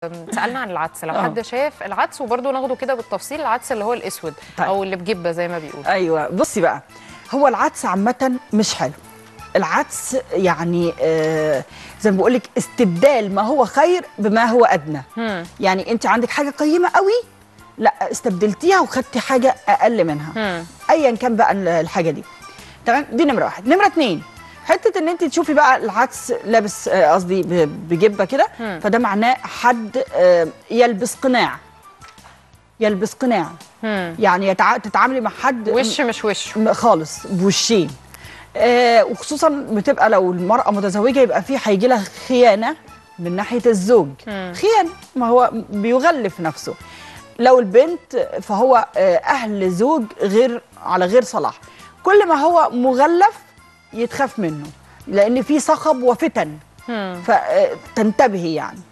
سالنا عن العدس، لو حد شاف العدس، وبرده ناخده كده بالتفصيل، العدس اللي هو الاسود طيب. او اللي بجبه زي ما بيقولوا. ايوه بصي بقى، هو العدس عامه مش حلو. العدس يعني زي ما بقول لك استبدال ما هو خير بما هو ادنى. يعني انت عندك حاجه قيمه قوي، لا استبدلتيها وخدتي حاجه اقل منها. ايا كان بقى الحاجه دي. تمام، دي نمره واحد. نمره اتنين، حته ان انت تشوفي بقى العدس لابس قصدي بجبه كده، فده معناه حد يلبس قناع. يلبس قناع. يعني تتعاملي مع حد وش مش وشه خالص، بوشين. وخصوصا بتبقى لو المرأة متزوجة يبقى هيجي لها خيانة من ناحية الزوج. خيانة، ما هو بيغلف نفسه. لو البنت فهو أهل زوج على غير صلاح. كل ما هو مغلف يتخاف منه، لأن في صخب وفتن، فتنتبهي يعني.